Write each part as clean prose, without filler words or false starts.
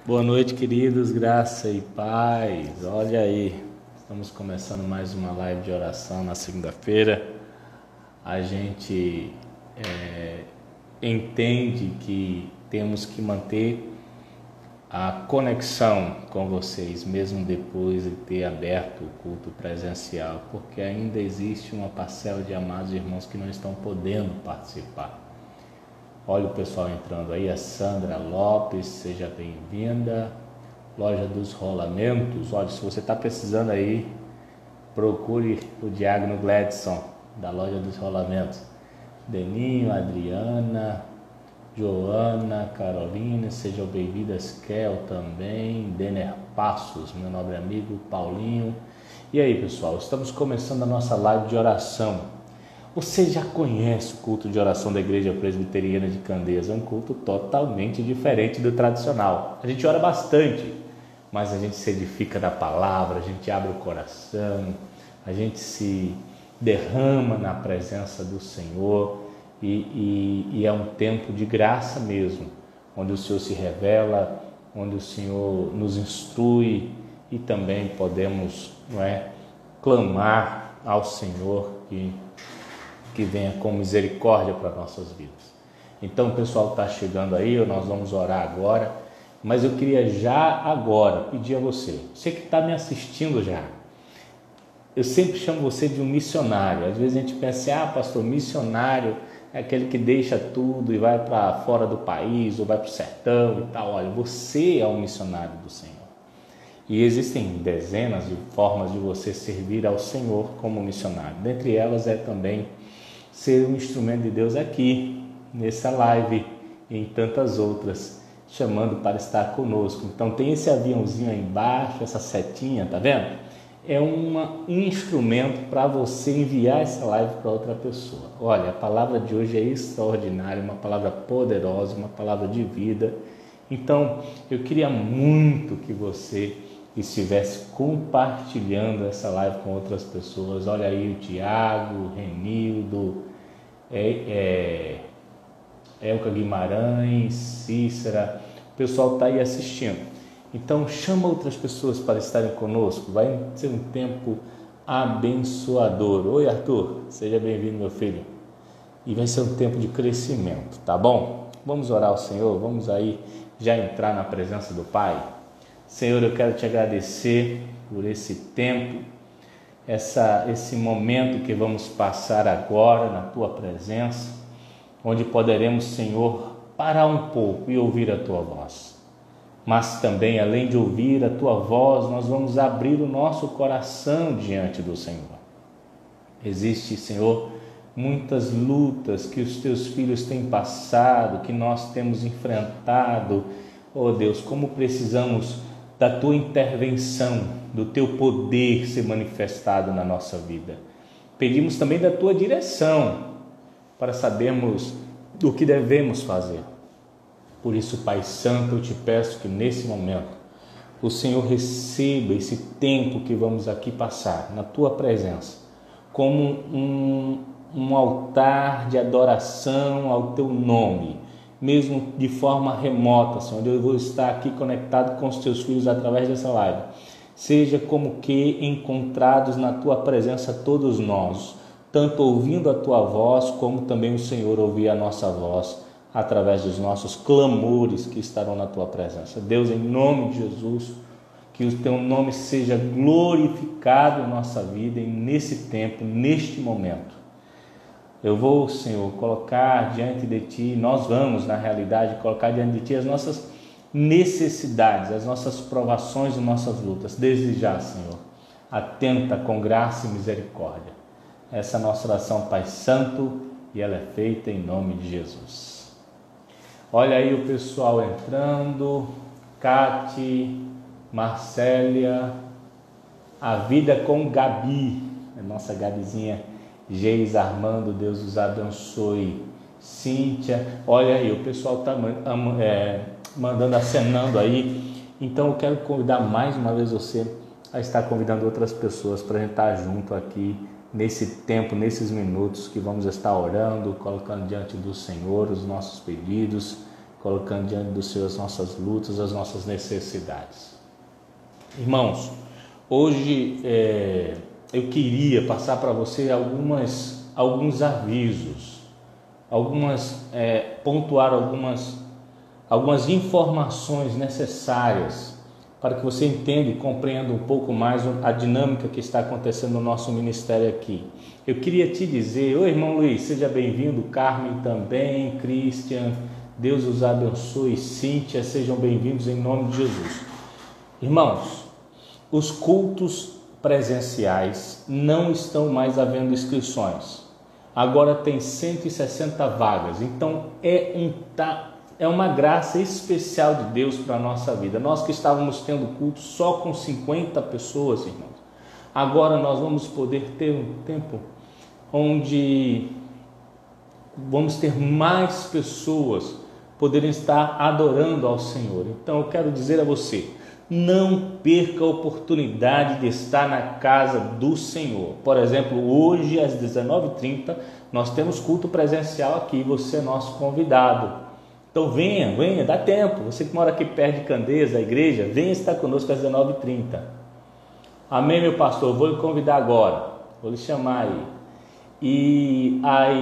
Boa noite, queridos, graça e paz. Olha aí, estamos começando mais uma live de oração na segunda-feira. A gente entende que temos que manter a conexão com vocês, mesmo depois de ter aberto o culto presencial, porque ainda existe uma parcela de amados irmãos que não estão podendo participar. Olha o pessoal entrando aí, a Sandra Lopes, seja bem-vinda. Loja dos Rolamentos, olha, se você está precisando aí, procure o Diácono Gladson, da Loja dos Rolamentos. Deninho, Adriana, Joana, Carolina, sejam bem-vindas. Kel também, Denner Passos, meu nobre amigo, Paulinho. E aí, pessoal, estamos começando a nossa live de oração. Você já conhece o culto de oração da Igreja Presbiteriana de Candeias? É um culto totalmente diferente do tradicional. A gente ora bastante, mas a gente se edifica da palavra, a gente abre o coração, a gente se derrama na presença do Senhor e é um tempo de graça mesmo, onde o Senhor se revela, onde o Senhor nos instrui e também podemos, clamar ao Senhor que venha com misericórdia para nossas vidas. Então o pessoal está chegando aí, nós vamos orar agora, mas eu queria já agora pedir a você que está me assistindo já, eu sempre chamo você de um missionário. Às vezes a gente pensa, pastor, missionário é aquele que deixa tudo e vai para fora do país ou vai para o sertão e tal. Olha, você é um missionário do Senhor. E existem dezenas de formas de você servir ao Senhor como missionário. Dentre elas é também ser um instrumento de Deus aqui, nessa live e em tantas outras, chamando para estar conosco. Então tem esse aviãozinho aí embaixo, essa setinha, tá vendo? É um instrumento para você enviar essa live para outra pessoa. Olha, a palavra de hoje é extraordinária, uma palavra poderosa, uma palavra de vida. Então eu queria muito que você estivesse compartilhando essa live com outras pessoas. Olha aí o Tiago, o Renildo, Elka Guimarães, Cícera, o pessoal está aí assistindo. Então chama outras pessoas para estarem conosco, vai ser um tempo abençoador. Oi Arthur, seja bem-vindo, meu filho. E vai ser um tempo de crescimento, tá bom? Vamos orar ao Senhor, vamos aí já entrar na presença do Pai. Senhor, eu quero te agradecer por esse tempo, esse momento que vamos passar agora na Tua presença, onde poderemos, Senhor, parar um pouco e ouvir a Tua voz. Mas também, além de ouvir a Tua voz, nós vamos abrir o nosso coração diante do Senhor. Existe, Senhor, muitas lutas que os Teus filhos têm passado, que nós temos enfrentado. Oh Deus, como precisamos da Tua intervenção, do Teu poder ser manifestado na nossa vida. Pedimos também da Tua direção para sabermos o que devemos fazer. Por isso, Pai Santo, eu te peço que nesse momento o Senhor receba esse tempo que vamos aqui passar na Tua presença como um altar de adoração ao Teu nome, mesmo de forma remota, Senhor, onde eu vou estar aqui conectado com os Teus filhos através dessa live. Seja como que encontrados na Tua presença todos nós, tanto ouvindo a Tua voz, como também o Senhor ouvir a nossa voz, através dos nossos clamores que estarão na Tua presença. Deus, em nome de Jesus, que o Teu nome seja glorificado em nossa vida e nesse tempo, neste momento. Eu vou, Senhor, colocar diante de Ti, nós vamos, na realidade, colocar diante de Ti as nossas necessidades, as nossas provações e nossas lutas. Desde já, Senhor, atenta com graça e misericórdia. Essa é a nossa oração, Pai Santo, e ela é feita em nome de Jesus. Olha aí o pessoal entrando, Cati, Marcélia, a vida com Gabi, a nossa Gabizinha, Geis Armando, Deus os abençoe. Cíntia, olha aí, o pessoal está mandando, acenando aí. Então eu quero convidar mais uma vez você a estar convidando outras pessoas para a gente estar junto aqui nesse tempo, nesses minutos que vamos estar orando, colocando diante do Senhor os nossos pedidos, colocando diante do Senhor as nossas lutas, as nossas necessidades. Irmãos, hoje eu queria passar para você alguns avisos, pontuar algumas informações necessárias para que você entenda e compreenda um pouco mais a dinâmica que está acontecendo no nosso ministério aqui. Eu queria te dizer, oi irmão Luiz, seja bem-vindo, Carmen também, Christian, Deus os abençoe, Cíntia, sejam bem-vindos em nome de Jesus. Irmãos, os cultos presenciais não estão mais havendo inscrições. Agora tem 160 vagas, então é uma graça especial de Deus para a nossa vida. Nós que estávamos tendo culto só com 50 pessoas, irmãos, agora nós vamos poder ter um tempo onde vamos ter mais pessoas poderem estar adorando ao Senhor. Então eu quero dizer a você, não perca a oportunidade de estar na casa do Senhor. Por exemplo, hoje às 19h30 nós temos culto presencial aqui, você é nosso convidado. Então venha, dá tempo. Você que mora aqui perto de Candeias, a igreja, venha estar conosco às 19h30. Amém, meu pastor? Vou lhe convidar agora, vou lhe chamar aí.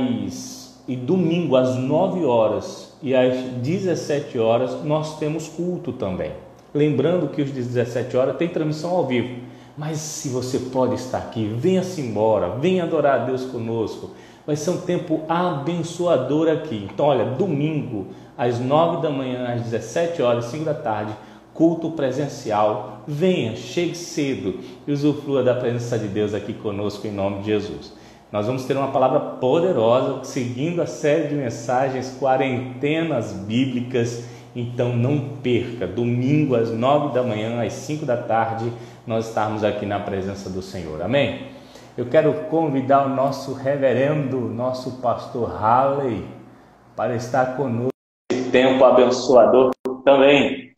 E domingo às 9 horas e às 17 horas nós temos culto também. Lembrando que os 17 horas tem transmissão ao vivo. Mas se você pode estar aqui, venha-se embora, venha adorar a Deus conosco. Vai ser um tempo abençoador aqui. Então, olha, domingo às 9 da manhã, às 17 horas, 5 da tarde, culto presencial. Venha, chegue cedo e usufrua da presença de Deus aqui conosco em nome de Jesus. Nós vamos ter uma palavra poderosa, seguindo a série de mensagens, quarentenas bíblicas. Então não perca, domingo às 9 da manhã, às 5 da tarde, nós estamos aqui na presença do Senhor. Amém? Eu quero convidar o nosso reverendo, nosso pastor Halley, para estar conosco nesse tempo abençoador também.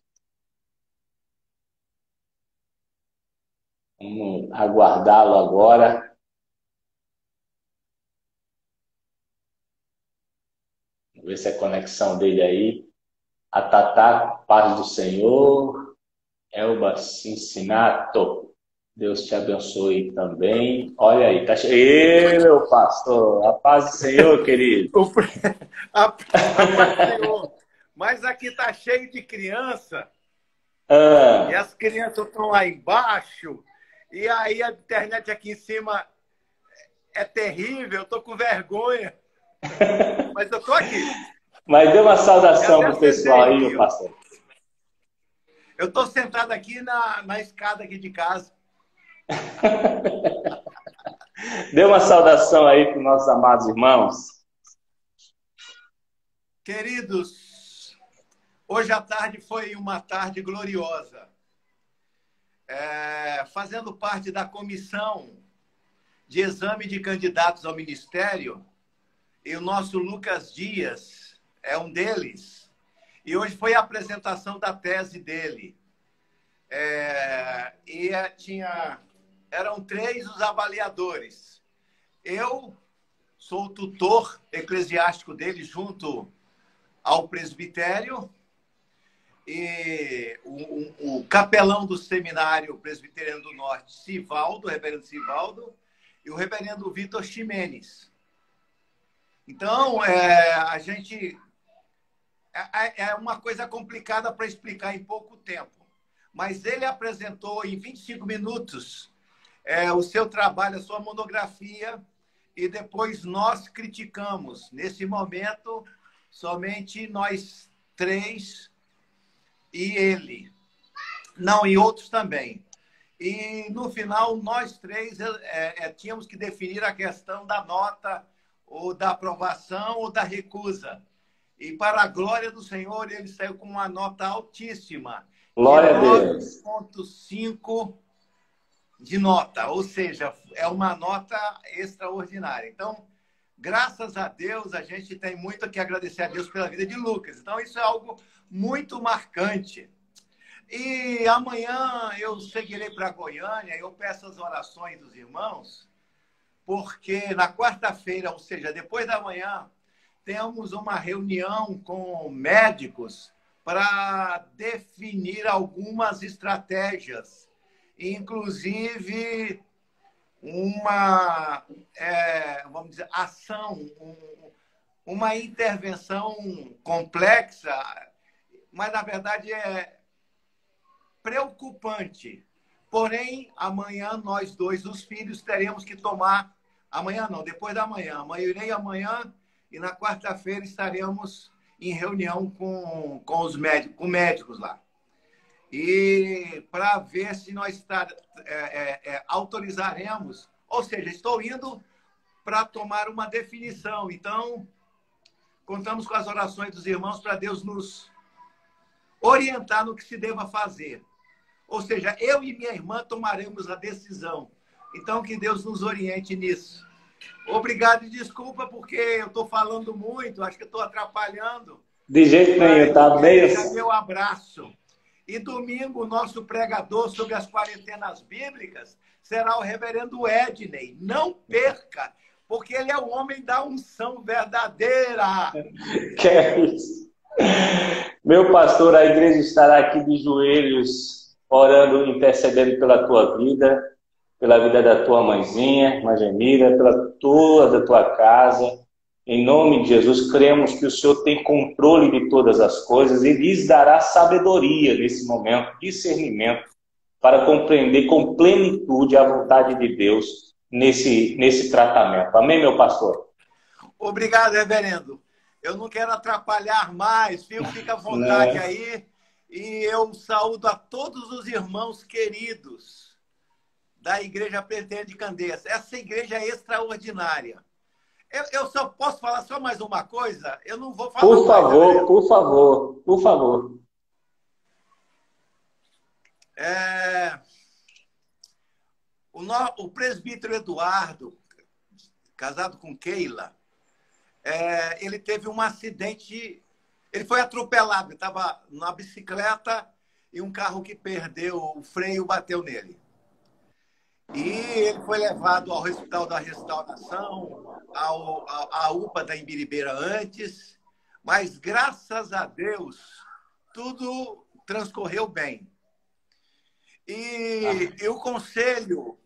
Vamos aguardá-lo agora. Vamos ver se a conexão dele aí. A Tatá, paz do Senhor. Elba Cincinato, Deus te abençoe também. Olha aí, tá cheio. Ei, meu pastor, a paz do Senhor, querido. A paz do Senhor. Mas aqui tá cheio de criança. E as crianças estão lá embaixo. E aí a internet aqui em cima é terrível. Eu tô com vergonha. Mas eu tô aqui. Mas dê uma saudação pro pessoal aí, meu pastor. Eu tô sentado aqui na escada aqui de casa. Dê uma saudação aí para os nossos amados irmãos. Queridos, hoje à tarde foi uma tarde gloriosa. Fazendo parte da comissão de exame de candidatos ao ministério, e o nosso Lucas Dias é um deles. E hoje foi a apresentação da tese dele. Eram 3 os avaliadores. Eu sou o tutor eclesiástico dele junto ao presbitério, e o capelão do seminário presbiteriano do Norte, Sivaldo, o reverendo Sivaldo, e o reverendo Vitor Ximenes. Então, a gente... É uma coisa complicada para explicar em pouco tempo. Mas ele apresentou em 25 minutos o seu trabalho, a sua monografia, e depois nós criticamos. Nesse momento, somente nós 3 e ele. Não, e outros também. E no final, nós 3 tínhamos que definir a questão da nota, ou da aprovação, ou da recusa. E para a glória do Senhor, ele saiu com uma nota altíssima. Glória a Deus. 9,5 de nota, ou seja, é uma nota extraordinária. Então, graças a Deus, a gente tem muito que agradecer a Deus pela vida de Lucas. Então, isso é algo muito marcante. E amanhã eu seguirei para Goiânia, eu peço as orações dos irmãos, porque na quarta-feira, ou seja, depois da manhã, temos uma reunião com médicos para definir algumas estratégias, inclusive uma, vamos dizer, ação, uma intervenção complexa, mas na verdade é preocupante. Porém, amanhã nós dois, os filhos, teremos que tomar, amanhã não, depois da manhã. Amanhã eu irei amanhã e na quarta-feira estaremos em reunião com os médicos, com médicos lá. E para ver se nós autorizaremos, ou seja, estou indo para tomar uma definição. Então, contamos com as orações dos irmãos para Deus nos orientar no que se deva fazer. Ou seja, eu e minha irmã tomaremos a decisão. Então, que Deus nos oriente nisso. Obrigado e desculpa porque eu estou falando muito, acho que estou atrapalhando. De jeito nenhum, tá bem. Meu abraço. E domingo, o nosso pregador sobre as quarentenas bíblicas será o reverendo Edney. Não perca, porque ele é o homem da unção verdadeira. Que é isso? Meu pastor, a igreja estará aqui de joelhos, orando, intercedendo pela tua vida, pela vida da tua mãezinha, Irmã Gemira, pela toda a tua casa. Em nome de Jesus, cremos que o Senhor tem controle de todas as coisas e lhes dará sabedoria nesse momento, discernimento, para compreender com plenitude a vontade de Deus nesse tratamento. Amém, meu pastor? Obrigado, reverendo. Eu não quero atrapalhar mais, viu? Fica à vontade aí. E eu saúdo a todos os irmãos queridos da Igreja Presbiteriana de Candeias. Essa igreja é extraordinária. Eu só posso falar só mais uma coisa? Eu não vou falar Por favor, por favor, por favor. O presbítero Eduardo, casado com Keila, ele teve um acidente, ele foi atropelado, ele estava na bicicleta e um carro que perdeu o freio bateu nele. E ele foi levado ao Hospital da Restauração, à UPA da Imbiribeira antes, mas graças a Deus tudo transcorreu bem. E o conselho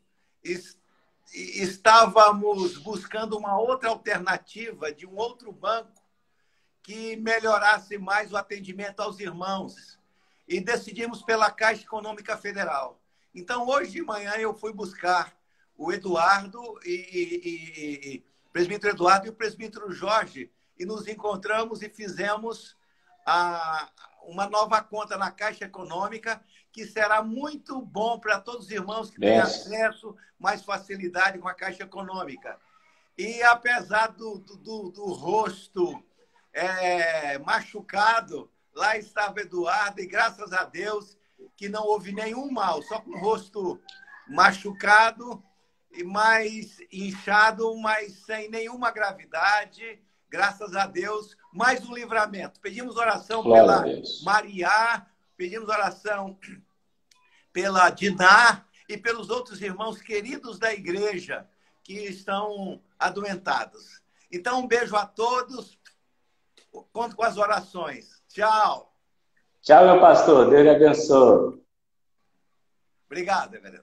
estávamos buscando uma outra alternativa de um outro banco que melhorasse mais o atendimento aos irmãos. E decidimos pela Caixa Econômica Federal. Então, hoje de manhã, eu fui buscar o Eduardo, o presbítero Eduardo e o presbítero Jorge, e nos encontramos e fizemos uma nova conta na Caixa Econômica, que será muito bom para todos os irmãos que têm acesso, mais facilidade com a Caixa Econômica. E apesar do rosto machucado, lá estava Eduardo, e graças a Deus que não houve nenhum mal, só com o rosto machucado e mais inchado, mas sem nenhuma gravidade, graças a Deus, mais um livramento. Pedimos oração pela Maria, pedimos oração pela Diná e pelos outros irmãos queridos da igreja que estão adoentados. Então, um beijo a todos, conto com as orações. Tchau. Tchau, meu pastor. Deus lhe abençoe. Obrigado, reverendo.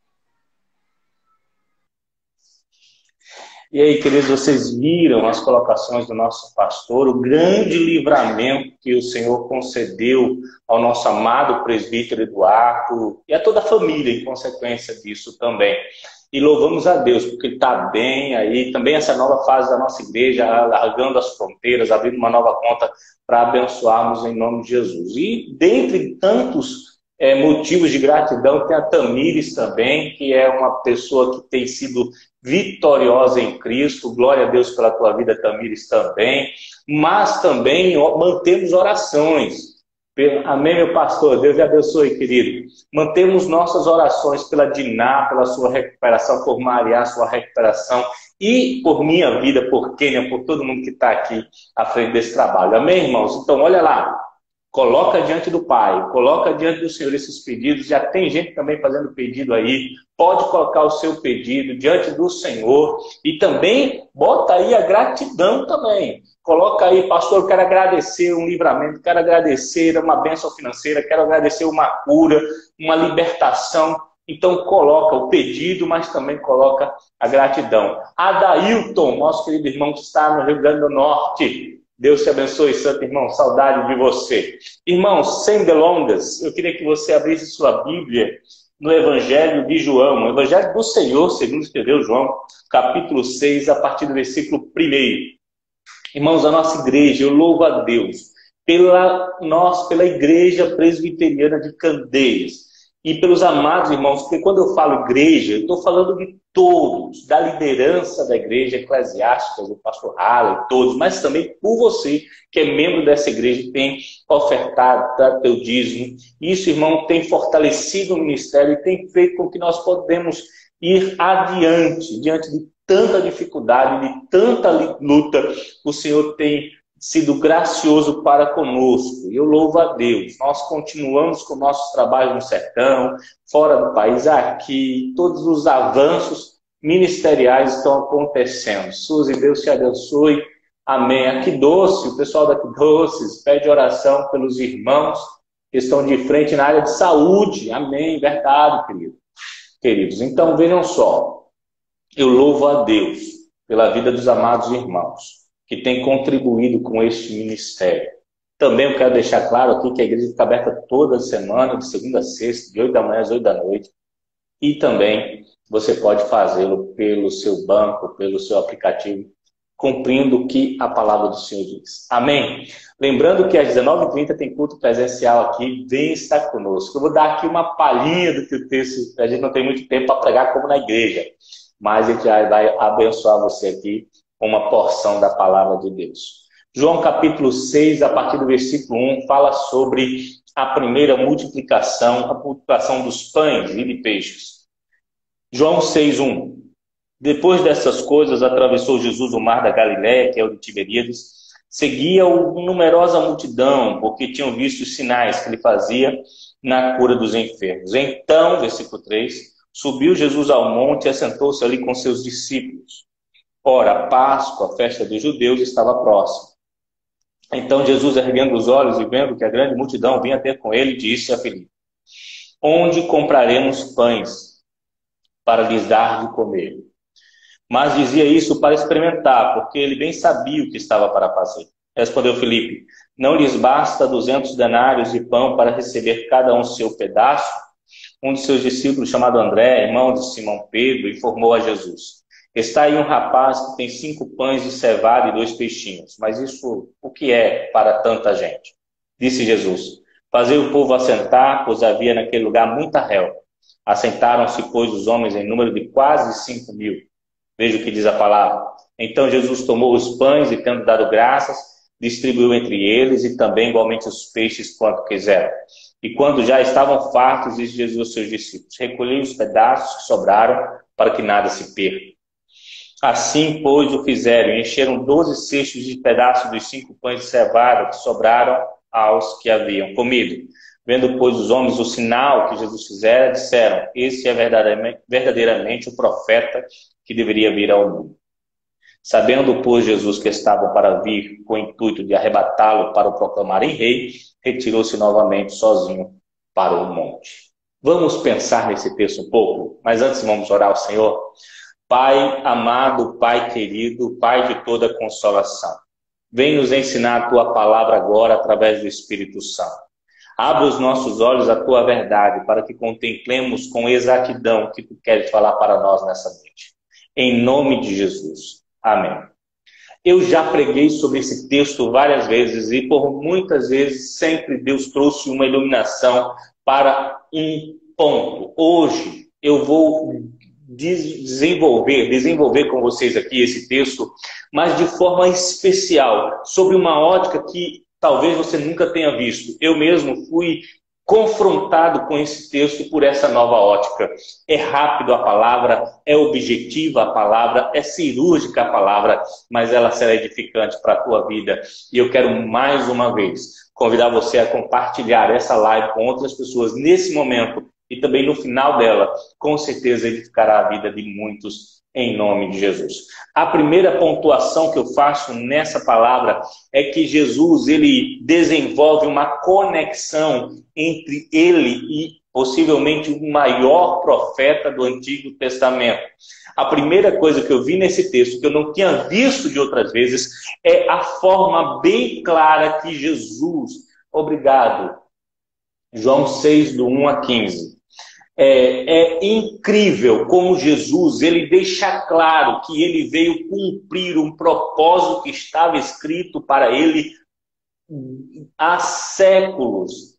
E aí, queridos, vocês viram as colocações do nosso pastor, o grande livramento que o Senhor concedeu ao nosso amado presbítero Eduardo e a toda a família, em consequência disso também. E louvamos a Deus, porque ele está bem aí. Também essa nova fase da nossa igreja, alargando as fronteiras, abrindo uma nova conta para abençoarmos em nome de Jesus. E dentre tantos motivos de gratidão, tem a Tamires também, que é uma pessoa que tem sido vitoriosa em Cristo. Glória a Deus pela tua vida, Tamires, também. Mas também mantemos orações. Amém, meu pastor? Deus te abençoe, querido. Mantemos nossas orações pela Diná, pela sua recuperação, por Maria, sua recuperação, e por minha vida, por Kênia, por todo mundo que está aqui à frente desse trabalho. Amém, irmãos? Então, olha lá. Coloca diante do Pai, coloca diante do Senhor esses pedidos. Já tem gente também fazendo pedido aí. Pode colocar o seu pedido diante do Senhor. E também bota aí a gratidão também. Coloca aí, pastor, eu quero agradecer um livramento, quero agradecer uma bênção financeira, quero agradecer uma cura, uma libertação. Então coloca o pedido, mas também coloca a gratidão. Adailton, nosso querido irmão que está no Rio Grande do Norte. Deus te abençoe, santo irmão. Saudade de você. Irmão, sem delongas, eu queria que você abrisse sua Bíblia no Evangelho de João, o Evangelho do Senhor, segundo escreveu João, capítulo 6, a partir do versículo 1. Irmãos, a nossa igreja, eu louvo a Deus pela igreja presbiteriana de Candeias e pelos amados irmãos, porque quando eu falo igreja, eu estou falando de todos, da liderança da igreja eclesiástica, do pastor Halley, todos, mas também por você, que é membro dessa igreja, que tem ofertado, dado teu dízimo. Isso, irmão, tem fortalecido o ministério e tem feito com que nós podemos ir adiante, diante de tanta dificuldade, de tanta luta. O Senhor tem sido gracioso para conosco. Eu louvo a Deus. Nós continuamos com nossos trabalhos no sertão, fora do país, aqui. Todos os avanços ministeriais estão acontecendo. Suzy, Deus te abençoe. Amém. Aqui Doce, o pessoal daqui Doces, pede oração pelos irmãos que estão de frente na área de saúde. Amém. Verdade, queridos. Então, vejam só. Eu louvo a Deus pela vida dos amados irmãos que têm contribuído com este ministério. Também eu quero deixar claro aqui que a igreja fica aberta toda semana, de segunda a sexta, de 8 da manhã às 8 da noite. E também você pode fazê-lo pelo seu banco, pelo seu aplicativo, cumprindo o que a palavra do Senhor diz. Amém? Lembrando que às 19h30 tem culto presencial aqui, vem estar conosco. Eu vou dar aqui uma palhinha do que o texto, a gente não tem muito tempo para pregar como na igreja, mas a gente vai abençoar você aqui com uma porção da palavra de Deus. João capítulo 6, a partir do versículo 1, fala sobre a primeira multiplicação, a multiplicação dos pães e de peixes. João 6:1. Depois dessas coisas, atravessou Jesus o mar da Galiléia, que é o de Tiberíades. Seguia-o numerosa multidão, porque tinham visto os sinais que ele fazia na cura dos enfermos. Então, versículo 3, subiu Jesus ao monte e assentou-se ali com seus discípulos. Ora, a Páscoa, a festa dos judeus, estava próxima. Então Jesus, erguendo os olhos e vendo que a grande multidão vinha ter com ele, disse a Filipe: onde compraremos pães para lhes dar de comer? Mas dizia isso para experimentar, porque ele bem sabia o que estava para fazer. Respondeu Filipe: não lhes basta 200 denários de pão para receber cada um seu pedaço? Um de seus discípulos, chamado André, irmão de Simão Pedro, informou a Jesus: está aí um rapaz que tem 5 pães de cevada e 2 peixinhos. Mas isso o que é para tanta gente? Disse Jesus: fazei o povo assentar, pois havia naquele lugar muita relva. Assentaram-se, pois, os homens em número de quase 5.000. Veja o que diz a palavra. Então Jesus tomou os pães e, tendo dado graças, distribuiu entre eles e também igualmente os peixes quanto quiseram. E quando já estavam fartos, disse Jesus aos seus discípulos: recolhei os pedaços que sobraram para que nada se perca. Assim, pois, o fizeram e encheram 12 cestos de pedaços dos 5 pães de cevada que sobraram aos que haviam comido. Vendo, pois, os homens o sinal que Jesus fizera, disseram: esse é verdadeiramente o profeta que deveria vir ao mundo. Sabendo, pois, Jesus que estava para vir com o intuito de arrebatá-lo para o proclamarem rei, retirou-se novamente sozinho para o monte. Vamos pensar nesse texto um pouco, mas antes vamos orar ao Senhor. Pai amado, Pai querido, Pai de toda consolação, vem nos ensinar a Tua palavra agora através do Espírito Santo. Abra os nossos olhos à Tua verdade para que contemplemos com exatidão o que Tu queres falar para nós nessa noite. Em nome de Jesus. Amém. Eu já preguei sobre esse texto várias vezes e por muitas vezes sempre Deus trouxe uma iluminação para um ponto. Hoje eu vou desenvolver com vocês aqui esse texto, mas de forma especial, sobre uma ótica que talvez você nunca tenha visto. Eu mesmo fui confrontado com esse texto por essa nova ótica. É rápido a palavra, é objetiva a palavra, é cirúrgica a palavra, mas ela será edificante para a tua vida. E eu quero mais uma vez convidar você a compartilhar essa live com outras pessoas nesse momento e também no final dela, com certeza edificará a vida de muitos em nome de Jesus. A primeira pontuação que eu faço nessa palavra é que Jesus, ele desenvolve uma conexão entre ele e possivelmente o maior profeta do Antigo Testamento. A primeira coisa que eu vi nesse texto, que eu não tinha visto de outras vezes, é a forma bem clara que Jesus, obrigado, João 6, do 1 a 15. É incrível como Jesus, ele deixa claro que ele veio cumprir um propósito que estava escrito para ele há séculos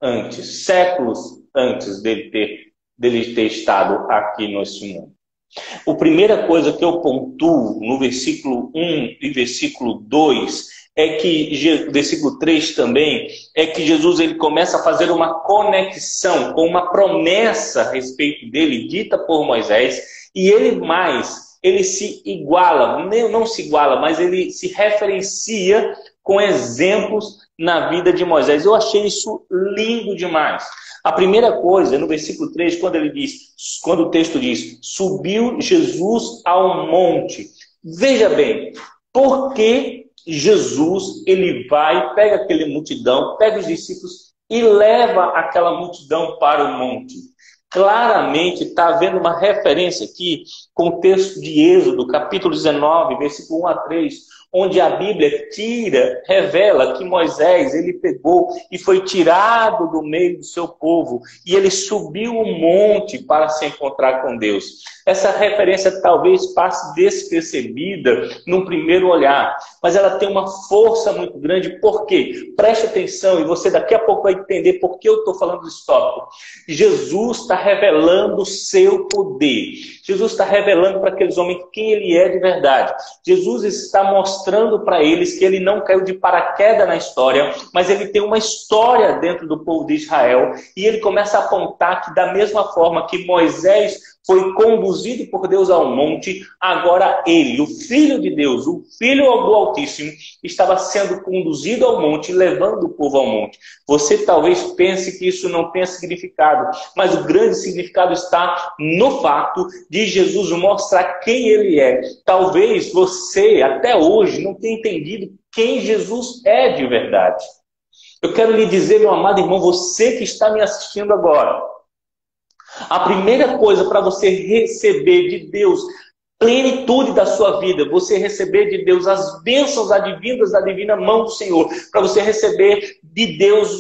antes dele ter estado aqui nesse mundo. A primeira coisa que eu pontuo no versículo 1 e versículo 2 é que, versículo 3 também, é que Jesus ele começa a fazer uma conexão com uma promessa a respeito dele, dita por Moisés, e ele se iguala, não se iguala, mas ele se referencia com exemplos na vida de Moisés. Eu achei isso lindo demais. A primeira coisa, no versículo 3, quando o texto diz, subiu Jesus ao monte. Veja bem, por que Jesus, ele vai, pega aquela multidão, pega os discípulos e leva aquela multidão para o monte? Claramente está havendo uma referência aqui com o texto de Êxodo, capítulo 19, versículo 1 a 3, onde a Bíblia revela que Moisés, ele pegou e foi tirado do meio do seu povo, e ele subiu o monte para se encontrar com Deus. Essa referência talvez passe despercebida num primeiro olhar, mas ela tem uma força muito grande. Por quê? Preste atenção, e você daqui a pouco vai entender por que eu estou falando desse tópico. Jesus está revelando o seu poder. Jesus está revelando para aqueles homens quem ele é de verdade. Jesus está mostrando para eles que ele não caiu de paraquedas na história, mas ele tem uma história dentro do povo de Israel, e ele começa a apontar que da mesma forma que Moisés foi conduzido por Deus ao monte, agora ele, o Filho de Deus, o Filho do Altíssimo, estava sendo conduzido ao monte, levando o povo ao monte. Você talvez pense que isso não tenha significado, mas o grande significado está no fato de Jesus mostrar quem ele é. Talvez você, até hoje, não tenha entendido quem Jesus é de verdade. Eu quero lhe dizer, meu amado irmão, você que está me assistindo agora, a primeira coisa para você receber de Deus plenitude da sua vida, você receber de Deus as bênçãos advindas da divina mão do Senhor, para você receber de Deus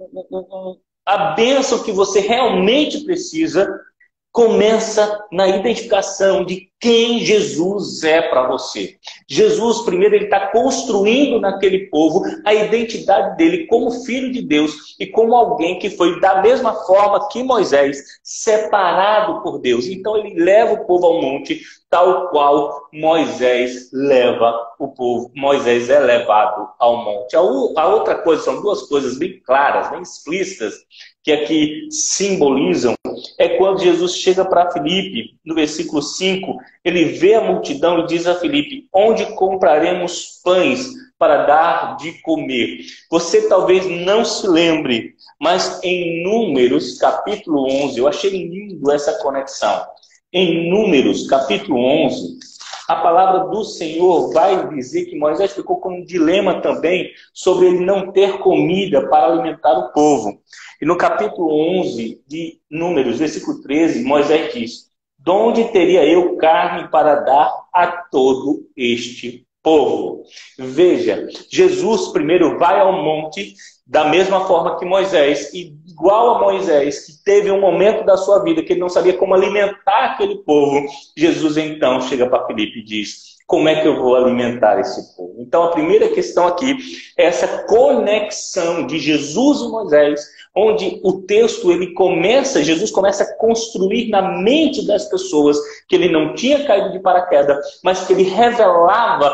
a bênção que você realmente precisa, começa na identificação de quem Jesus é para você. Jesus, primeiro, ele está construindo naquele povo a identidade dele como Filho de Deus e como alguém que foi, da mesma forma que Moisés, separado por Deus. Então, ele leva o povo ao monte, tal qual Moisés leva o povo. Moisés é levado ao monte. A outra coisa, são duas coisas bem claras, bem explícitas, que aqui simbolizam, é quando Jesus chega para Filipe, no versículo 5, ele vê a multidão e diz a Filipe, onde compraremos pães para dar de comer? Você talvez não se lembre, mas em Números, capítulo 11, eu achei lindo essa conexão. Em Números, capítulo 11, a palavra do Senhor vai dizer que Moisés ficou com um dilema também sobre ele não ter comida para alimentar o povo. E no capítulo 11 de Números, versículo 13, Moisés diz, de onde teria eu carne para dar a todo este povo? Veja, Jesus primeiro vai ao monte da mesma forma que Moisés, e igual a Moisés, que teve um momento da sua vida que ele não sabia como alimentar aquele povo, Jesus então chega para Filipe e diz, como é que eu vou alimentar esse povo? Então a primeira questão aqui é essa conexão de Jesus e Moisés, onde o texto, Jesus começa a construir na mente das pessoas que ele não tinha caído de paraquedas, mas que ele revelava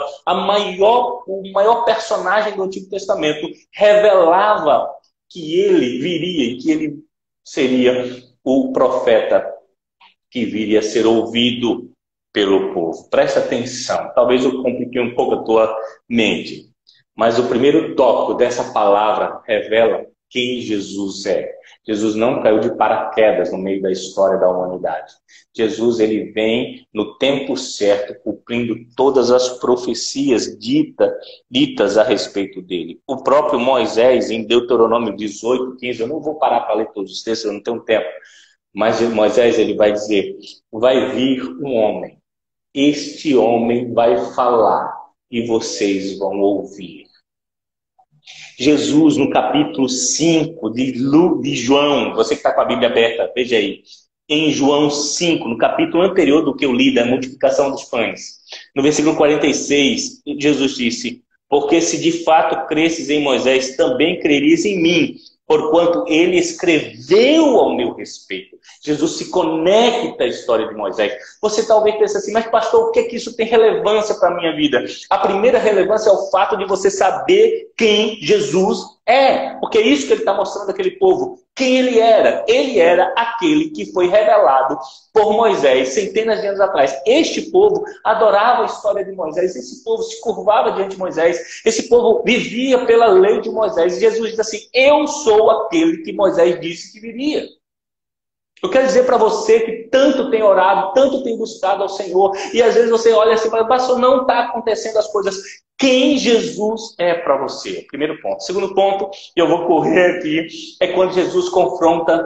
o maior personagem do Antigo Testamento, revelava que ele viria e que ele seria o profeta que viria a ser ouvido pelo povo. Presta atenção, talvez eu compliquei um pouco a tua mente, mas o primeiro tópico dessa palavra revela quem Jesus é. Jesus não caiu de paraquedas no meio da história da humanidade. Jesus, ele vem no tempo certo, cumprindo todas as profecias ditas a respeito dele. O próprio Moisés, em Deuteronômio 18:15, eu não vou parar para ler todos os textos, eu não tenho tempo, mas Moisés, ele vai dizer, vai vir um homem, este homem vai falar e vocês vão ouvir. Jesus, no capítulo 5 de João, você que está com a Bíblia aberta, veja aí. Em João 5, no capítulo anterior do que eu li, da multiplicação dos pães. No versículo 46, Jesus disse, porque se de fato cresces em Moisés, também crerias em mim, porquanto ele escreveu ao meu respeito. Jesus se conecta à história de Moisés. Você talvez pense assim, mas pastor, o que é que isso tem relevância para a minha vida? A primeira relevância é o fato de você saber quem Jesus é. Porque é isso que ele está mostrando àquele povo. Quem ele era? Ele era aquele que foi revelado por Moisés centenas de anos atrás. Este povo adorava a história de Moisés. Esse povo se curvava diante de Moisés. Esse povo vivia pela lei de Moisés. E Jesus diz assim, eu sou aquele que Moisés disse que viria. Eu quero dizer para você que tanto tem orado, tanto tem buscado ao Senhor, e às vezes você olha assim e fala, pastor, não está acontecendo as coisas. Quem Jesus é para você? Primeiro ponto. Segundo ponto, e eu vou correr aqui, é quando Jesus confronta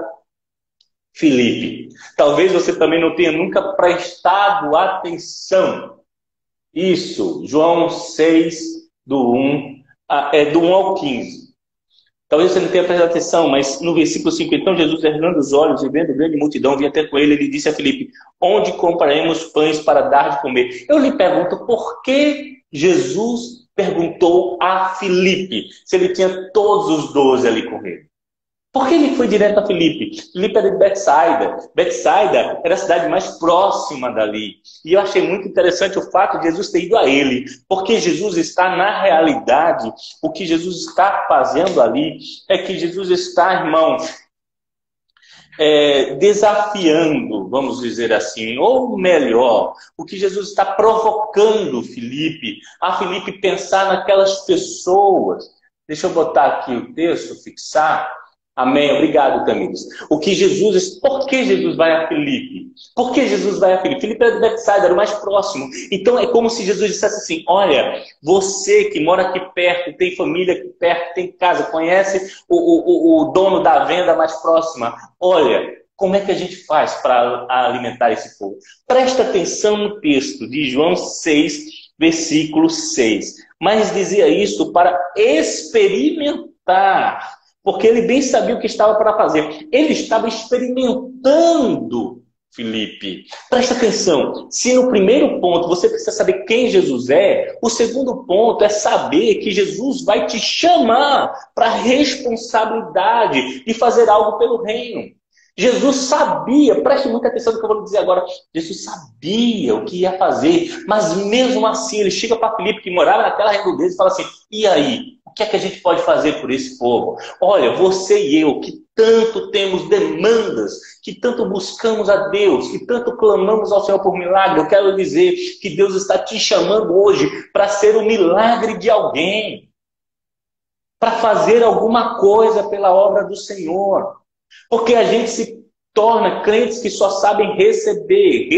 Filipe. Talvez você também não tenha nunca prestado atenção. Isso, João 6, do 1 ao 15. Talvez você não tenha prestado atenção, mas no versículo 5, então Jesus, erguendo os olhos e vendo grande multidão, vinha até com ele, ele disse a Filipe, onde compraremos pães para dar de comer? Eu lhe pergunto, por que Jesus perguntou a Filipe, se ele tinha todos os 12 ali com ele? Por que ele foi direto a Filipe? Filipe era de Betsaida. Betsaida era a cidade mais próxima dali. E eu achei muito interessante o fato de Jesus ter ido a ele. Porque Jesus está, na realidade, o que Jesus está fazendo ali é que Jesus está, irmãos, desafiando, vamos dizer assim, ou melhor, o que Jesus está provocando Filipe, a Filipe pensar naquelas pessoas. Deixa eu botar aqui o texto, fixar. Amém. Obrigado, Tamires. Por que Jesus vai a Filipe? Por que Jesus vai a Filipe? Filipe era de Betsaida, era o mais próximo. Então é como se Jesus dissesse assim, olha, você que mora aqui perto, tem família aqui perto, tem casa, conhece o dono da venda mais próxima. Olha, como é que a gente faz para alimentar esse povo? Presta atenção no texto de João 6, versículo 6. Mas dizia isso para experimentar. Porque ele bem sabia o que estava para fazer. Ele estava experimentando Filipe. Presta atenção. Se no primeiro ponto você precisa saber quem Jesus é, o segundo ponto é saber que Jesus vai te chamar para a responsabilidade de fazer algo pelo reino. Jesus sabia, preste muita atenção no que eu vou lhe dizer agora, Jesus sabia o que ia fazer, mas mesmo assim ele chega para Filipe, que morava naquela redondeza, e fala assim, e aí? O que é que a gente pode fazer por esse povo? Olha, você e eu, que tanto temos demandas, que tanto buscamos a Deus, que tanto clamamos ao Senhor por milagre, eu quero dizer que Deus está te chamando hoje para ser o milagre de alguém, para fazer alguma coisa pela obra do Senhor. Porque a gente se torna crentes que só sabem receber.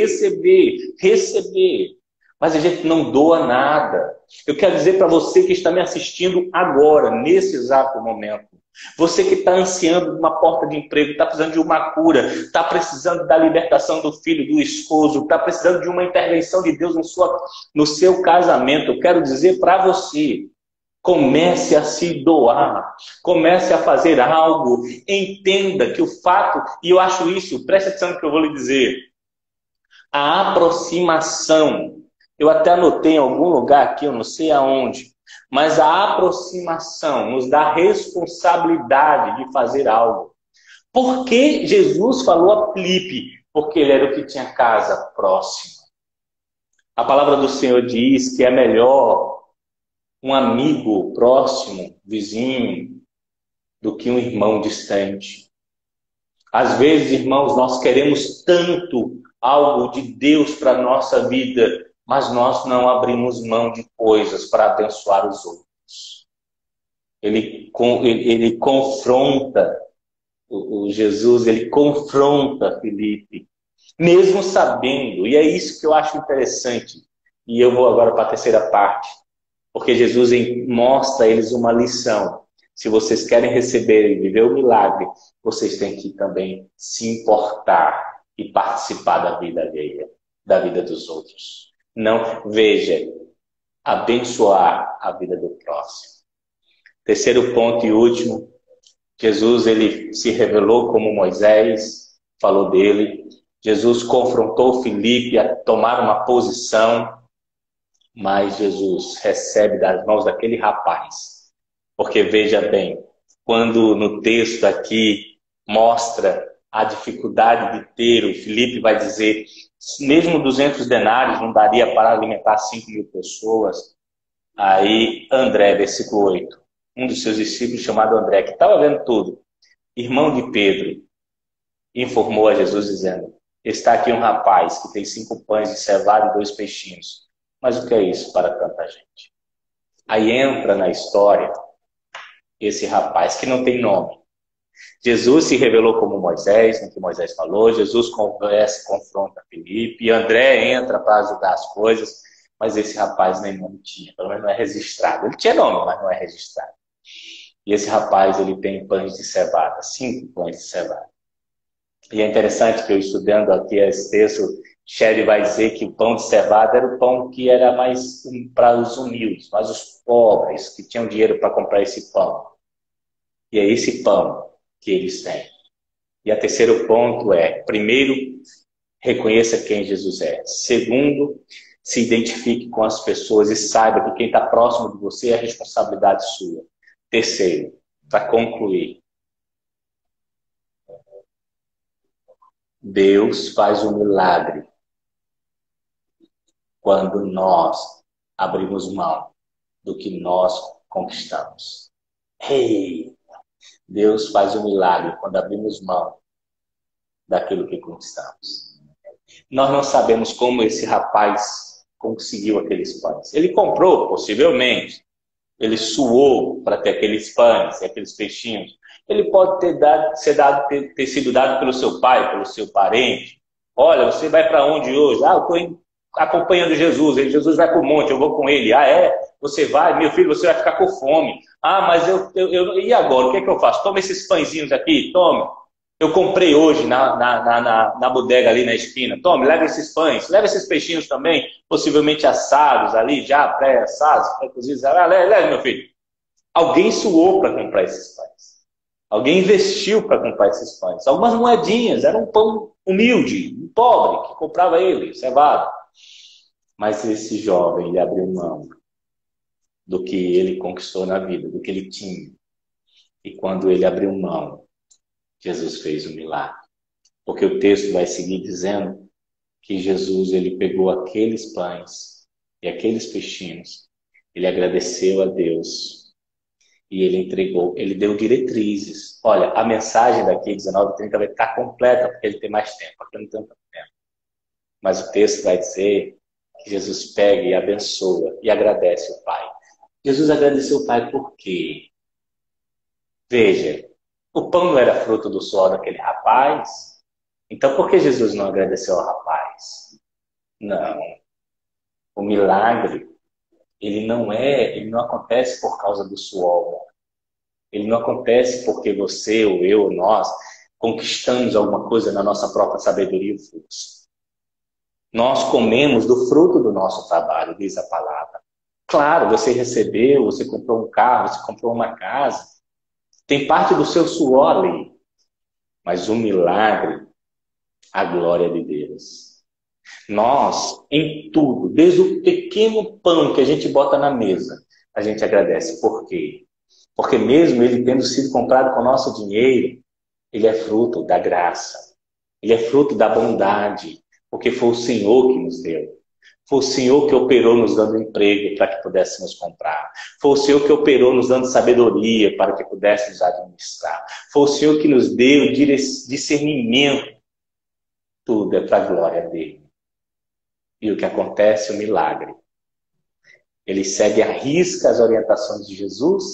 Mas a gente não doa nada. Eu quero dizer para você que está me assistindo agora, nesse exato momento. Você que está ansiando de uma porta de emprego, está precisando de uma cura, está precisando da libertação do filho, do esposo, está precisando de uma intervenção de Deus no seu casamento. Eu quero dizer para você, comece a se doar, comece a fazer algo, entenda que o fato, e eu acho isso, preste atenção no que eu vou lhe dizer, a aproximação, eu até anotei em algum lugar aqui, eu não sei aonde, mas a aproximação nos dá responsabilidade de fazer algo. Por que Jesus falou a Filipe? Porque ele era o que tinha casa próxima. A palavra do Senhor diz que é melhor um amigo próximo, vizinho, do que um irmão distante. Às vezes, irmãos, nós queremos tanto algo de Deus para a nossa vida, mas nós não abrimos mão de coisas para abençoar os outros. ele confronta o Jesus, ele confronta Filipe, mesmo sabendo, e é isso que eu acho interessante, e eu vou agora para a terceira parte, porque Jesus mostra a eles uma lição. Se vocês querem receber e viver o milagre, vocês têm que também se importar e participar da vida alheia, da vida dos outros. Não, veja, abençoar a vida do próximo. Terceiro ponto e último, Jesus ele se revelou como Moisés, falou dele. Jesus confrontou Filipe a tomar uma posição, mas Jesus recebe das mãos daquele rapaz. Porque veja bem, quando no texto aqui mostra a dificuldade de ter, o Filipe vai dizer, mesmo 200 denários não daria para alimentar 5.000 pessoas. Aí André, versículo 8, um dos seus discípulos chamado André, que estava vendo tudo, irmão de Pedro, informou a Jesus dizendo, está aqui um rapaz que tem 5 pães de cevada e 2 peixinhos. Mas o que é isso para tanta gente? Aí entra na história esse rapaz que não tem nome. Jesus se revelou como Moisés, no que Moisés falou. Jesus conversa, confronta Filipe. E André entra para ajudar as coisas. Mas esse rapaz nem nome tinha, pelo menos não é registrado. Ele tinha nome, mas não é registrado. E esse rapaz, ele tem pães de cevada, 5 pães de cevada. E é interessante que eu estudando aqui esse texto, Sherry vai dizer que o pão de cevada era o pão que era mais para os humildes, mas os pobres que tinham dinheiro para comprar esse pão. E é esse pão que eles têm. E o terceiro ponto é, primeiro, reconheça quem Jesus é. Segundo, se identifique com as pessoas e saiba que quem está próximo de você é responsabilidade sua. Terceiro, para concluir, Deus faz um milagre quando nós abrimos mão do que nós conquistamos. Ei, Deus faz um milagre quando abrimos mão daquilo que conquistamos. Nós não sabemos como esse rapaz conseguiu aqueles pães. Ele comprou, possivelmente. Ele suou para ter aqueles pães, aqueles peixinhos. Ele pode ter sido dado pelo seu pai, pelo seu parente. Olha, você vai para onde hoje? Ah, eu estou acompanhando Jesus. Jesus vai para o monte, eu vou com ele. Ah, é? Você vai? Meu filho, você vai ficar com fome. Ah, mas e agora? O que é que eu faço? Toma esses pãezinhos aqui, tome. Eu comprei hoje na bodega ali na esquina. Tome, leva esses pães, leva esses peixinhos também, possivelmente assados ali, já pré-assados, pré-cozidos. Leve, meu filho. Alguém suou para comprar esses pães. Alguém investiu para comprar esses pães. Algumas moedinhas, era um pão humilde, um pobre, que comprava ele, cevado. Mas esse jovem, ele abriu mão do que ele conquistou na vida, do que ele tinha. E quando ele abriu mão, Jesus fez um milagre. Porque o texto vai seguir dizendo que Jesus, ele pegou aqueles pães e aqueles peixinhos, ele agradeceu a Deus e ele entregou, ele deu diretrizes. Olha, a mensagem daqui, 19:30, vai estar completa, porque ele tem mais tempo, aqui não tem tanto tempo. Mas o texto vai dizer que Jesus pega e abençoa e agradece o Pai. Jesus agradeceu o Pai por quê? Veja, o pão não era fruto do suor daquele rapaz? Então por que Jesus não agradeceu ao rapaz? Não. O milagre, ele não acontece por causa do suor. Ele não acontece porque você, ou eu, ou nós, conquistamos alguma coisa na nossa própria sabedoria e força. Nós comemos do fruto do nosso trabalho, diz a palavra. Claro, você recebeu, você comprou um carro, você comprou uma casa. Tem parte do seu suor ali. Mas o milagre, a glória de Deus. Nós, em tudo, desde o pequeno pão que a gente bota na mesa, a gente agradece. Por quê? Porque mesmo ele tendo sido comprado com o nosso dinheiro, ele é fruto da graça. Ele é fruto da bondade. Porque foi o Senhor que nos deu. Foi o Senhor que operou nos dando emprego para que pudéssemos comprar. Foi o Senhor que operou nos dando sabedoria para que pudéssemos administrar. Foi o Senhor que nos deu discernimento. Tudo é para a glória dele. E o que acontece? O milagre. Ele segue à risca as orientações de Jesus,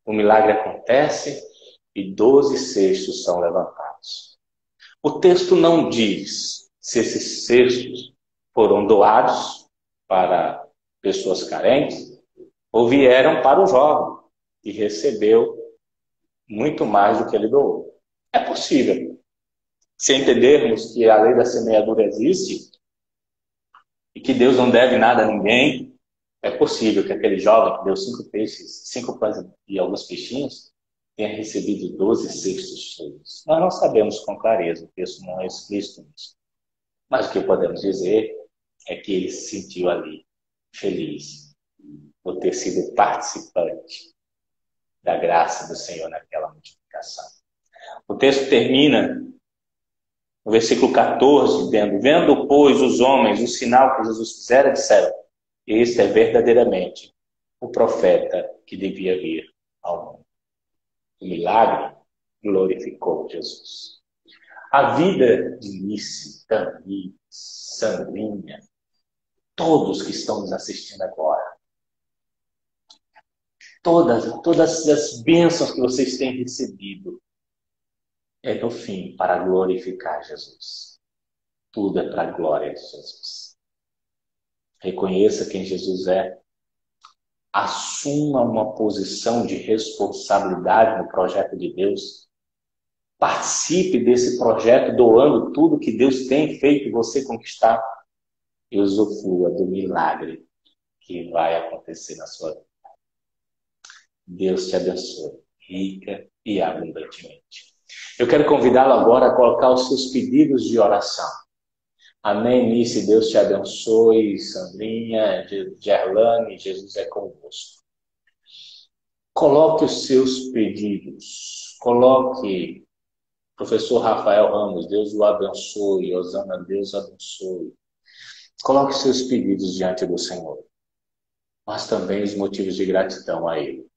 O milagre acontece e 12 cestos são levantados. O texto não diz se esses cestos foram doados para pessoas carentes ou vieram para o jovem, que recebeu muito mais do que ele doou. É possível. Se entendermos que a lei da semeadura existe e que Deus não deve nada a ninguém, é possível que aquele jovem que deu 5 peixes, 5 pães e alguns peixinhos, tenha recebido 12 cestos cheios. Nós não sabemos com clareza, o texto não é explícito nisso. Mas o que podemos dizer é que ele se sentiu ali feliz por ter sido participante da graça do Senhor naquela multiplicação. O texto termina no versículo 14, dizendo: vendo, pois, os homens o sinal que Jesus fizera, disseram: este é verdadeiramente o profeta que devia vir ao mundo. O milagre glorificou Jesus. A vida de Nice, Tamir, Sandrinha, todos que estão nos assistindo agora, todas as bênçãos que vocês têm recebido, é no fim para glorificar Jesus. Tudo é para a glória de Jesus. Reconheça quem Jesus é. Assuma uma posição de responsabilidade no projeto de Deus. Participe desse projeto doando tudo que Deus tem feito você conquistar. E usufrua do milagre que vai acontecer na sua vida. Deus te abençoe, rica e abundantemente. Eu quero convidá-lo agora a colocar os seus pedidos de oração. Amém, Nice, Deus te abençoe, Sandrinha, Gerlane, Jesus é convosco. Coloque os seus pedidos. Coloque, professor Rafael Ramos, Deus o abençoe. Osana, Deus o abençoe. Coloque os seus pedidos diante do Senhor, mas também os motivos de gratidão a Ele.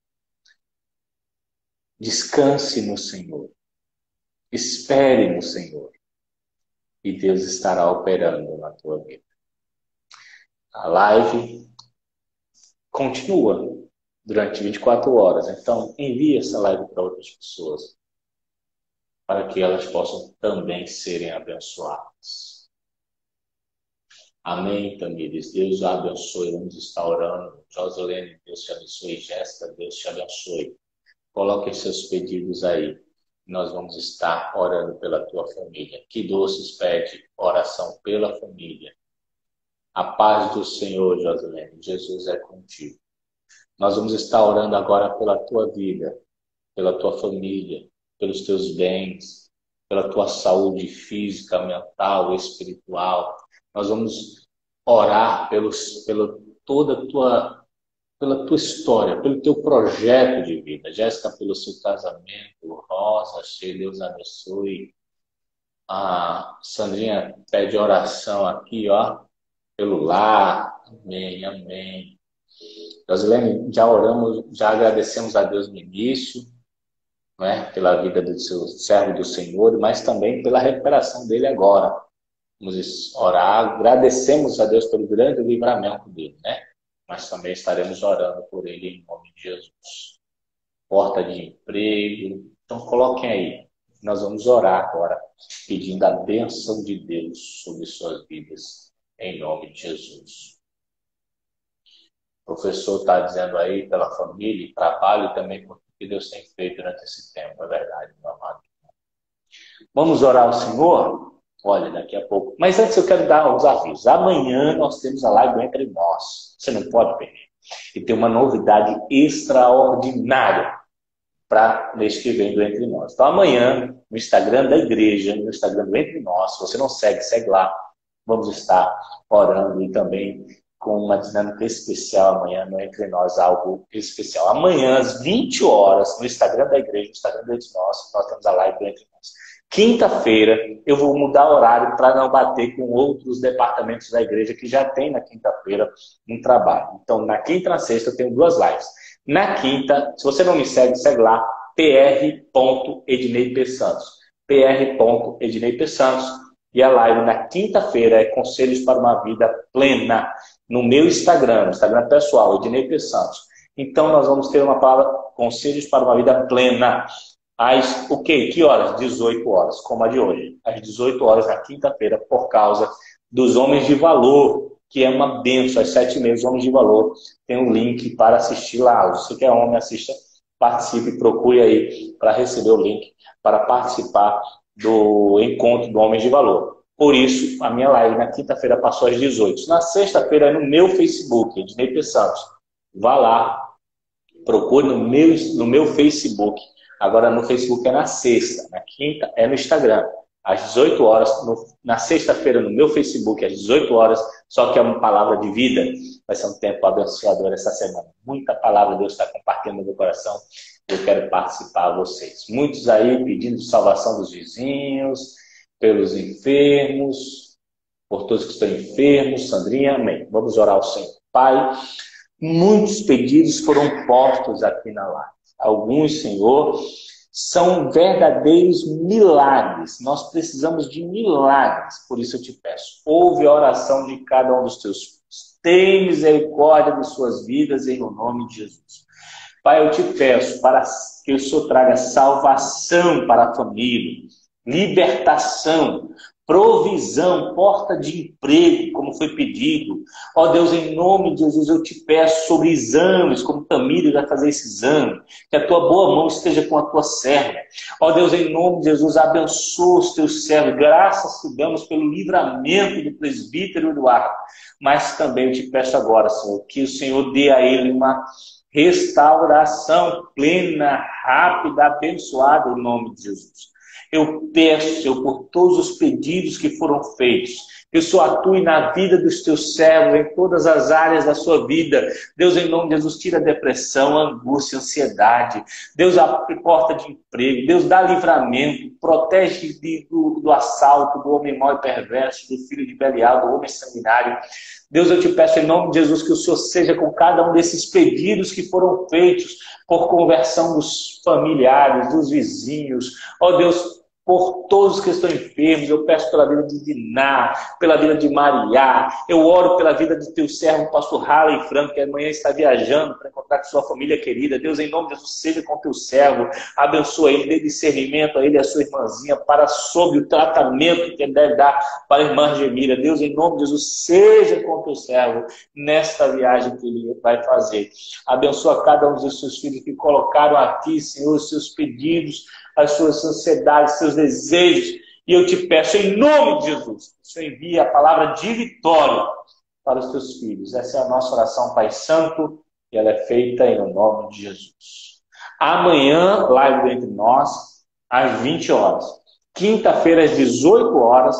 Descanse no Senhor. Espere no Senhor. E Deus estará operando na tua vida. A live continua durante 24 horas. Então, envie essa live para outras pessoas, para que elas possam também serem abençoadas. Amém, Tamires. Deus a abençoe. Vamos estar orando. Joselene, Deus te abençoe. Jéssica, Deus te abençoe. Coloque seus pedidos aí. Nós vamos estar orando pela tua família. Que doces pede oração pela família. A paz do Senhor, Joselene. Jesus é contigo. Nós vamos estar orando agora pela tua vida, pela tua família, pelos teus bens, pela tua saúde física, mental, espiritual. Nós vamos orar pela tua história, pelo teu projeto de vida. Jéssica, pelo seu casamento. Rosa, Deus abençoe. A Sandrinha pede oração aqui, ó, pelo lar. Amém, amém. Josilene, já oramos, já agradecemos a Deus no início, né, pela vida do seu servo do Senhor, mas também pela recuperação dele agora. Vamos orar, agradecemos a Deus pelo grande livramento dele, né? Mas também estaremos orando por ele em nome de Jesus. Porta de emprego. Então coloquem aí. Nós vamos orar agora, pedindo a bênção de Deus sobre suas vidas, em nome de Jesus. O professor está dizendo aí pela família e trabalho também, por que Deus tem feito durante esse tempo, é verdade, meu amado. Vamos orar ao Senhor? Olha, daqui a pouco. Mas antes eu quero dar os avisos. Amanhã nós temos a live Entre Nós. Você não pode perder. E tem uma novidade extraordinária para mês que vem do Entre Nós. Então amanhã, no Instagram da igreja, no Instagram do Entre Nós, se você não segue, segue lá. Vamos estar orando e também com uma dinâmica especial amanhã no Entre Nós, algo especial. Amanhã, às 20 horas, no Instagram da igreja, no Instagram do Entre Nós, nós temos a live do Entre Nós. Quinta-feira, eu vou mudar o horário para não bater com outros departamentos da igreja que já tem na quinta-feira um trabalho. Então, na quinta e na sexta eu tenho 2 lives. Na quinta, se você não me segue, segue lá, pr.edneiPsantos. pr.edneiPsantos. E a live na quinta-feira é Conselhos para uma Vida Plena. No meu Instagram, no Instagram pessoal, Ednei P. Santos. Então nós vamos ter uma palavra, conselhos para uma vida plena. Às, o quê? Que horas? 18 horas, como a de hoje. Às 18 horas na quinta-feira, por causa dos Homens de Valor, que é uma bênção. Às 7h30, os Homens de Valor, tem um link para assistir lá. Você que é homem, assista, participe, procure aí para receber o link para participar do encontro do Homens de Valor. Por isso, a minha live na quinta-feira passou às 18. Na sexta-feira é no meu Facebook, Ednei P. Santos. Vá lá, procure no meu Facebook. Agora no Facebook é na sexta, na quinta é no Instagram. Às 18 horas, na sexta-feira no meu Facebook, às 18 horas, só que é uma palavra de vida. Vai ser um tempo abençoador essa semana. Muita palavra Deus está compartilhando no meu coração. Eu quero participar a vocês. Muitos aí pedindo salvação dos vizinhos, pelos enfermos, por todos que estão enfermos. Sandrinha, amém. Vamos orar ao Senhor. Pai, muitos pedidos foram postos aqui na live. Alguns, Senhor, são verdadeiros milagres. Nós precisamos de milagres. Por isso eu te peço, ouve a oração de cada um dos teus filhos. Tem misericórdia de suas vidas em nome de Jesus. Pai, eu te peço para que o Senhor traga salvação para a família, libertação, provisão, porta de emprego, como foi pedido. Ó Deus, em nome de Jesus, eu te peço sobre exames, como Tamília vai fazer esse exame, que a tua boa mão esteja com a tua serva. Ó Deus, em nome de Jesus, abençoa os teus servos. Graças te damos pelo livramento do presbítero Eduardo. Mas também eu te peço agora, Senhor, que o Senhor dê a ele uma restauração plena, rápida, abençoada, em nome de Jesus. Eu peço, Senhor, por todos os pedidos que foram feitos, que o Senhor atue na vida dos teus servos, em todas as áreas da sua vida. Deus, em nome de Jesus, tira a depressão, a angústia, a ansiedade. Deus, abre porta de emprego. Deus, dá livramento. Protege do assalto, do homem mau e perverso, do filho de Belial, do homem sanguinário. Deus, eu te peço em nome de Jesus que o Senhor seja com cada um desses pedidos que foram feitos por conversão dos familiares, dos vizinhos. Ó Deus, por todos que estão enfermos, eu peço pela vida de Diná, pela vida de Maria, eu oro pela vida do teu servo, o pastor Harley Franco, que amanhã está viajando para encontrar com sua família querida. Deus, em nome de Jesus, seja com o teu servo, abençoa ele, dê discernimento a ele e a sua irmãzinha, para sobre o tratamento que ele deve dar para a irmã Gemira. Deus, em nome de Jesus, seja com o teu servo nesta viagem que ele vai fazer. Abençoa cada um dos seus filhos que colocaram aqui, Senhor, os seus pedidos, as suas ansiedades, seus desejos, e eu te peço em nome de Jesus, que o Senhor envie a palavra de vitória para os teus filhos. Essa é a nossa oração, Pai Santo, e ela é feita em nome de Jesus. Amanhã, live entre nós, às 20 horas. Quinta-feira, às 18 horas,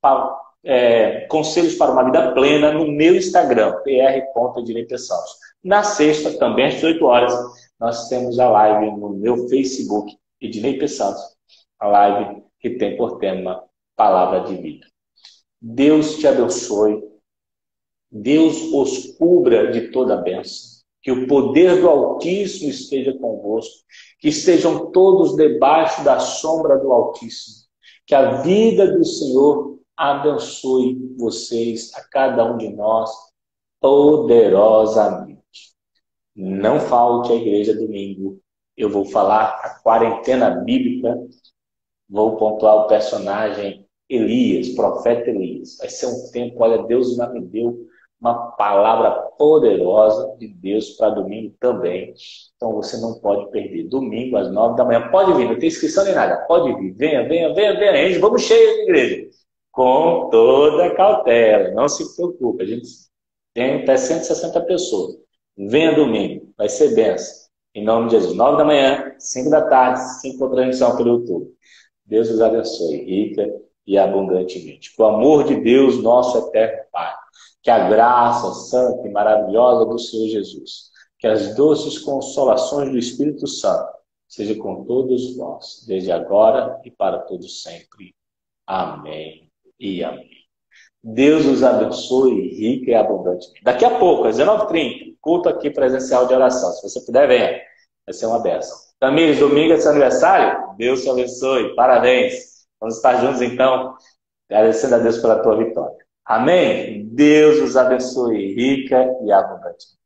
conselhos para uma vida plena no meu Instagram, pr.ednei.santos. Na sexta, também às 18 horas, nós temos a live no meu Facebook, Ednei P. Santos, a live que tem por tema Palavra de Vida. Deus te abençoe, Deus os cubra de toda a bênção, que o poder do Altíssimo esteja convosco, que estejam todos debaixo da sombra do Altíssimo, que a vida do Senhor abençoe vocês, a cada um de nós, poderosamente. Não falte à igreja domingo. Eu vou falar a quarentena bíblica, vou pontuar o personagem Elias, profeta Elias. Vai ser um tempo, olha, Deus já me deu uma palavra poderosa de Deus para domingo também. Então você não pode perder. Domingo às 9 da manhã. Pode vir, não tem inscrição nem nada. Pode vir, venha, venha, venha, venha. Gente, vamos cheios de igreja. Com toda cautela, não se preocupe. A gente tem até 160 pessoas. Venha domingo, vai ser benção. Em nome de Jesus, 9 da manhã, 5 da tarde, 5 por transmissão pelo YouTube. Deus os abençoe, rica e abundantemente. Com o amor de Deus, nosso eterno Pai, que a graça santa e maravilhosa do Senhor Jesus, que as doces consolações do Espírito Santo, seja com todos nós, desde agora e para todos sempre. Amém e amém. Deus os abençoe, rica e abundantemente. Daqui a pouco, às 19h30, culto aqui presencial de oração. Se você puder, venha. Vai ser uma bênção. Tamires, domingo é seu aniversário? Deus te abençoe. Parabéns. Vamos estar juntos, então, agradecendo a Deus pela tua vitória. Amém? Deus os abençoe, rica e abundantemente.